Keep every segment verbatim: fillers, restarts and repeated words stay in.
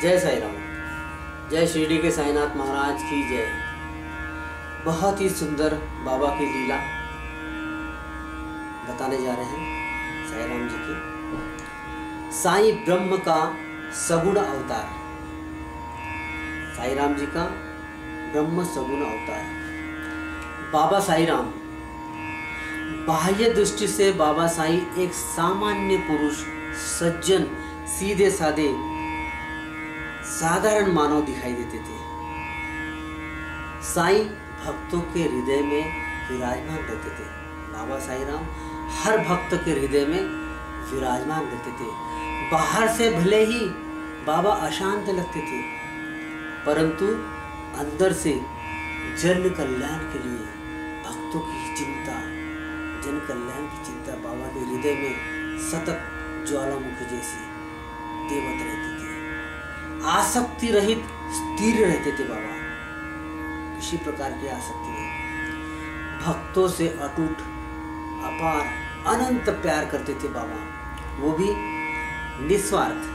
जय साईं राम, जय शिरडी के साईनाथ महाराज की जय। बहुत ही सुंदर बाबा की लीला बताने जा रहे हैं साईं राम जी की। साईं ब्रह्म का सगुण अवतार, साईं राम जी का ब्रह्म सगुण अवतार। बाबा साईं राम बाह्य दृष्टि से बाबा साईं एक सामान्य पुरुष, सज्जन, सीधे साधे साधारण मानव दिखाई देते थे। साईं भक्तों के हृदय में विराजमान रहते थे। बाबा साईं राम हर भक्त के हृदय में विराजमान रहते थे। बाहर से भले ही बाबा अशांत लगते थे, परंतु अंदर से जन कल्याण के लिए भक्तों की चिंता, जन कल्याण की चिंता बाबा के हृदय में सतत ज्वालामुखी जैसी देवत रहती थी। आसक्ति रहित स्थिर रहते थे बाबा, किसी प्रकार की आसक्ति नहीं। भक्तों से अटूट, अपार, अनंत प्यार करते थे बाबा, वो भी निस्वार्थ।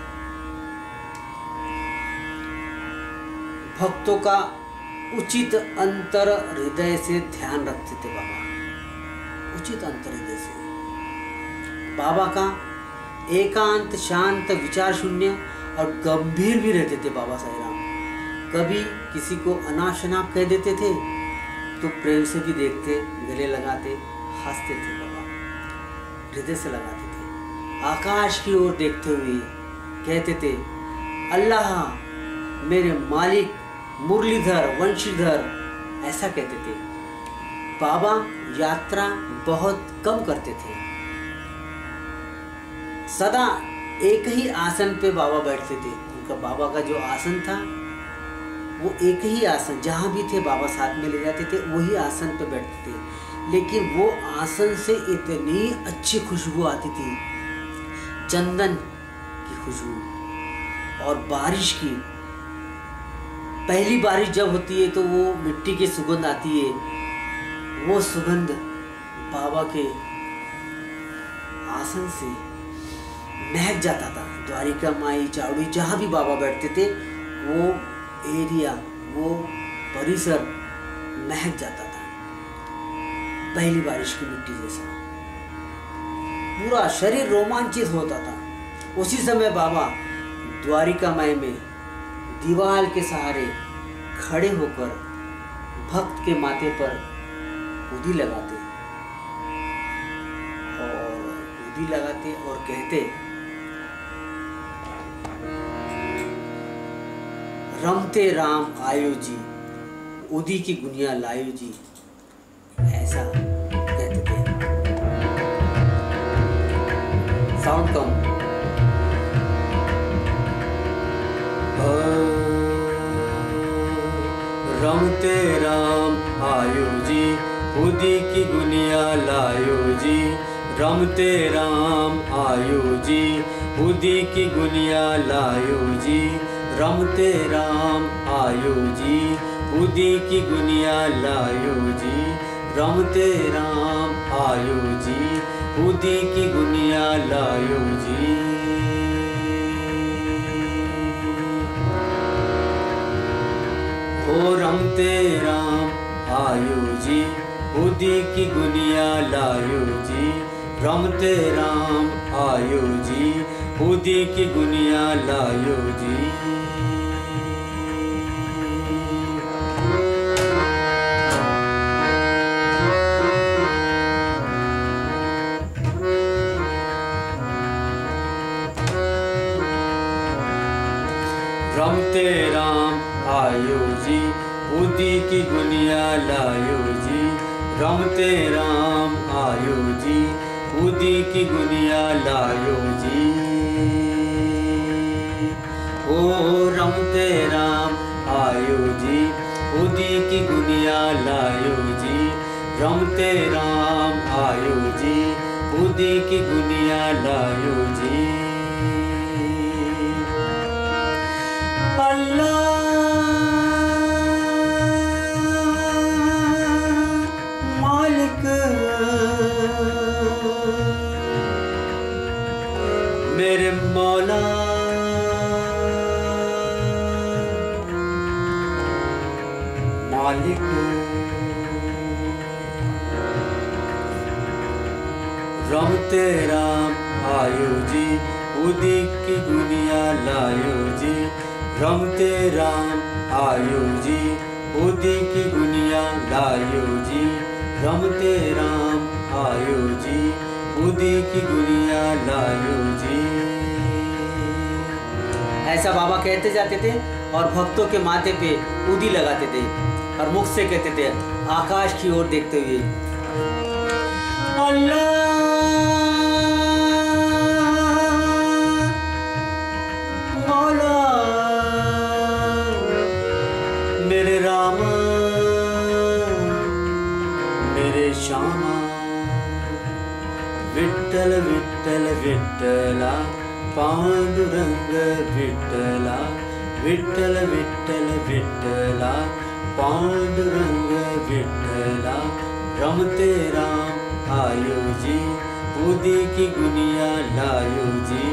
भक्तों का उचित अंतर हृदय से ध्यान रखते थे बाबा, उचित अंतर हृदय से। बाबा का एकांत, शांत, विचार शून्य और गंभीर भी रहते थे बाबा साईं राम। कभी किसी को अनाप शनाप कह देते थे तो प्रेम से भी देखते, गले लगाते, हंसते थे बाबा, हृदय से लगाते थे। आकाश की ओर देखते हुए कहते थे, अल्लाह मेरे मालिक, मुरलीधर, वंशीधर, ऐसा कहते थे। बाबा यात्रा बहुत कम करते थे। सदा एक ही आसन पे बाबा बैठते थे। उनका बाबा का जो आसन था वो एक ही आसन, जहाँ भी थे बाबा साथ में ले जाते थे, वही आसन पे बैठते थे। लेकिन वो आसन से इतनी अच्छी खुशबू आती थी, चंदन की खुशबू। और बारिश की, पहली बारिश जब होती है तो वो मिट्टी की सुगंध आती है, वो सुगंध बाबा के आसन से महक जाता था। द्वारिका माई, चावड़ी, जहाँ भी बाबा बैठते थे वो एरिया, वो परिसर महक जाता था, पहली बारिश की मिट्टी जैसा। पूरा शरीर रोमांचित होता था। उसी समय बाबा द्वारिका माई में दीवार के सहारे खड़े होकर भक्त के माथे पर उदी लगाते और उदी लगाते और कहते, रमते राम आयो जी, उदी की गुनिया लायो जी, ऐसा कहते थे। साउंड कम। रमते राम आयो जी, उदी की गुनिया लायो जी। रमते राम आयो जी, उदी की गुनिया लायो जी। रमते राम आयो जी, उदी की गुनिया लायो जी। रमते राम आयो जी, उदी की गुनिया लायो जी। ओ रमते राम आयो जी, उदी की गुनिया लायो जी। रमते राम आयो जी, उदी की गुनिया लायो जी। रमते राम आयो जी, उदी की गुनिया लायो जी। रमते राम आयो जी, उदी की गुनिया लायो जी। ओ रमते राम आयो जी, उदी की गुनिया लायो जी। रमते राम आयो जी, उदी की गुनिया लायो जी। अल्लाह मालिक मेरे मौला मालिक। रमते राम आयो जी, उदिक की गुनिया लायो जी। रमते राम आयो जी, उदिक की गुनिया लायो जी। रमते राम आयो जी, उदिक की गुनिया लायो जी। ऐसा बाबा कहते जाते थे और भक्तों के माथे पे उदी लगाते थे और मुख से कहते थे आकाश की ओर देखते हुए, अल्लाह मौला मेरे रामा मेरे श्यामा। विठ्ठल विठ्ठल विठ्ठला पांडुरंग विठ्ठला। विठ्ठल विठ्ठल विठ्ठला पांडुरंग विठ्ठला। रमते राम आयो जी, उदी की गुनिया लायो जी।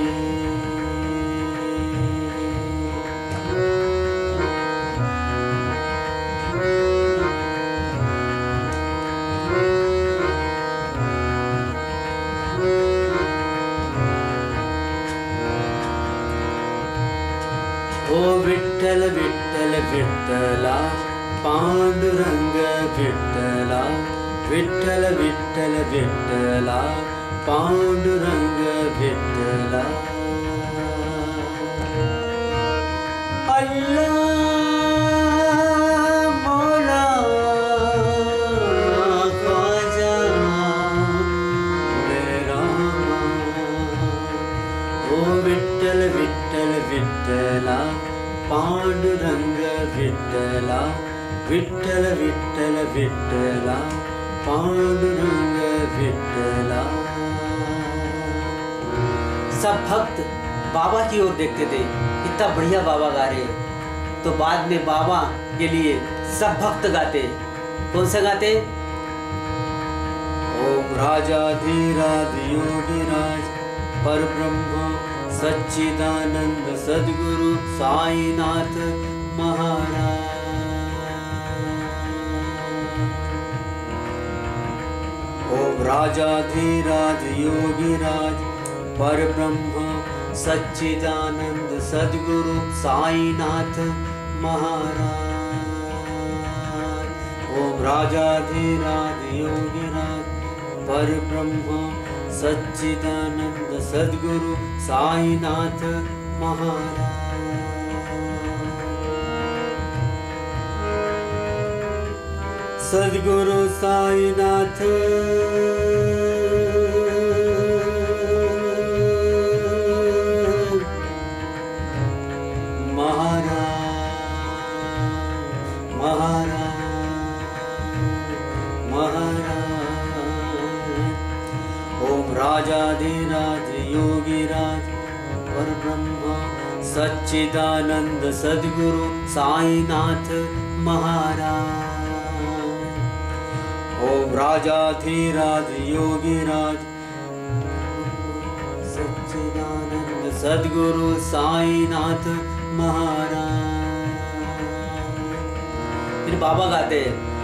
ओ विठ्ठल विठ्ठल विठ्ठला पांडुरंग विठ्ठला। विठ्ठल विठ्ठल विठ्ठला पांडुरंग विठ्ठला। अल्लाह मौला ख्वाजा मेरे रामा। ओ विठ्ठल विठ्ठल विठ्ठला पांडुरंग विठ्ठला। विठ्ठल विठ्ठल विठ्ठला पांडुरंग विठ्ठला। सब भक्त बाबा की ओर देखते थे, इतना बढ़िया बाबा गा रहे। तो बाद में बाबा के लिए सब भक्त गाते। कौन सा गाते? ओम राजाधिराज योगिराज परब्रह्म सच्चिदानंद सद्गुरु साईनाथ महाराज। ओम राजाधिराज योगिराज परब्रह्म सच्चिदानंद सद्गुरु साईनाथ महाराज। ओम राजाधिराज योगिराज परब्रह्म सच्चिदानंद सद्गुरु साईनाथ महाराज। सद्गुरु साईनाथ महाराज महाराज महाराज। ओम राजाधिराज योगिराज परब्रह्म सच्चिदानंद सद्गुरु साईनाथ महाराज। ओम राजाधिराज योगिराज सच्चिदानंद सद्गुरु साईनाथ महाराज। फिर बाबा गाते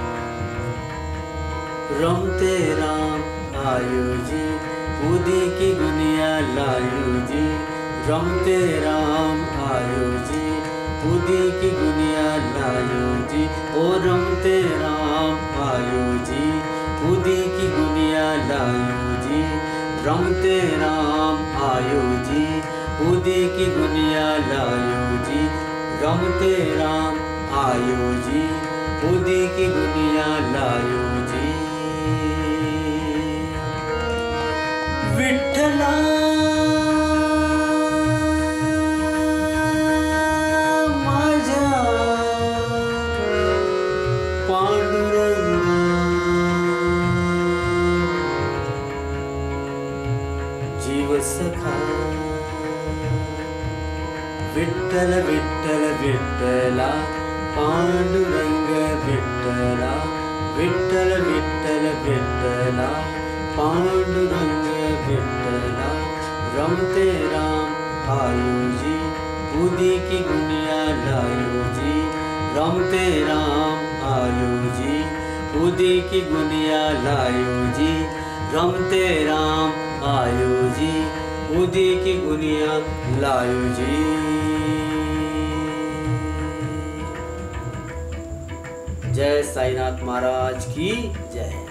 रमते राम आयो जी, उदी की गुनिया लायो जी। रमते राम आयो जी, उदी की गुनिया लायो जी। ओ रमते राम आयो जी, उदी की गुनिया लायो जी। रमते राम आयो जी, उदी की गुनिया लायो जी। रमते राम आयो जी, उदी की गुनिया लायो जी। विठ्ठला माझा पांडुरंगा जीव सखा। विठ्ठल विठ्ठल विठ्ठला पांडुरंग विठ्ठला। विठ्ठल विठ्ठल विठ्ठला पांडुरंग विठ्ठला। रमते राम आयो जी, उदी की गुनिया लायो जी। रमते राम आयो उदी की गुनिया लायो जी, रमते राम आयो जी, उदी की गुनिया लायो जी। जय साईनाथ महाराज की जय।